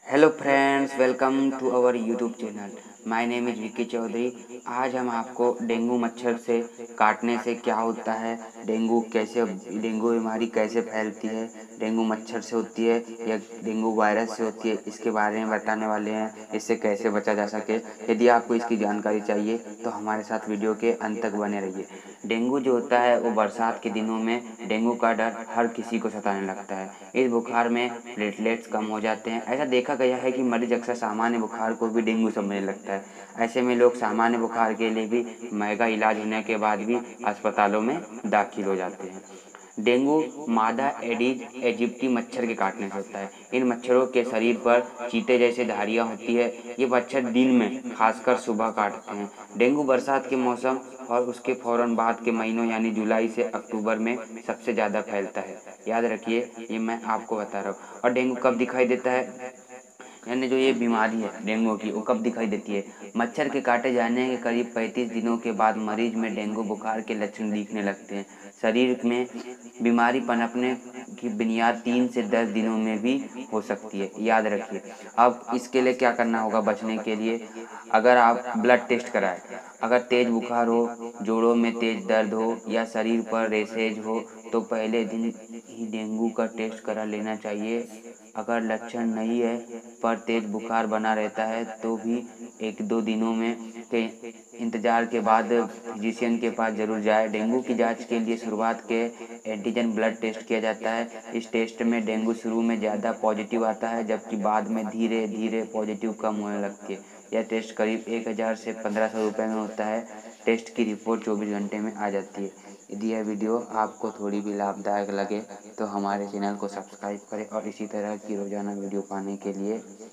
Hello friends, welcome to our YouTube channel. My name is Vicky Chaudhary. आज हम आपको dengue मच्छर से काटने से क्या होता है, डेंगू बीमारी कैसे फैलती है, डेंगू मच्छर से होती है या डेंगू वायरस से होती है, इसके बारे में बताने वाले हैं। इससे कैसे बचा जा सके। यदि आपको इसकी जानकारी चाहिए तो हमारे साथ वीडियो के अंत तक बने रहिए। डेंगू जो होता है वो बरसात के दिनों में डेंगू का डर हर किसी को सताने लगता है। इस बुखार में प्लेटलेट्स कम हो जाते हैं। ऐसा देखा गया है कि मरीज अक्सर सामान्य बुखार को भी डेंगू समझने लगता है। ऐसे में लोग सामान्य बुखार के लिए भी महंगा इलाज होने के बाद भी अस्पतालों में दाखिल हो जाते हैं। डेंगू मादा एडिज एजिप्टी मच्छर के काटने से होता है। इन मच्छरों के शरीर पर चीते जैसे धारियां होती है। ये मच्छर दिन में खासकर सुबह काटते हैं। डेंगू बरसात के मौसम और उसके फौरन बाद के महीनों यानी जुलाई से अक्टूबर में सबसे ज़्यादा फैलता है। याद रखिए, ये मैं आपको बता रहा हूँ। और डेंगू कब दिखाई देता है, यानी जो ये बीमारी है डेंगू की, वो कब दिखाई देती है? मच्छर के काटे जाने के करीब 35 दिनों के बाद मरीज में डेंगू बुखार के लक्षण दिखने लगते हैं। शरीर में बीमारी पनपने की बुनियाद 3 से 10 दिनों में भी हो सकती है। याद रखिए। अब इसके लिए क्या करना होगा बचने के लिए? अगर आप ब्लड टेस्ट कराएं, अगर तेज बुखार हो, जोड़ों में तेज दर्द हो या शरीर पर रेशेज हो तो पहले दिन ही डेंगू का टेस्ट करा लेना चाहिए। अगर लक्षण नहीं है पर तेज बुखार बना रहता है तो भी 1-2 दिनों में के इंतजार के बाद फिजिशियन के पास जरूर जाए। डेंगू की जांच के लिए शुरुआत के एंटीजन ब्लड टेस्ट किया जाता है। इस टेस्ट में डेंगू शुरू में ज़्यादा पॉजिटिव आता है, जबकि बाद में धीरे धीरे पॉजिटिव कम होने लगती है। यह टेस्ट करीब 1000 से 1500 रुपये में होता है। टेस्ट की रिपोर्ट 24 घंटे में आ जाती है। यदि यह वीडियो आपको थोड़ी भी लाभदायक लगे तो हमारे चैनल को सब्सक्राइब करें और इसी तरह की रोज़ाना वीडियो पाने के लिए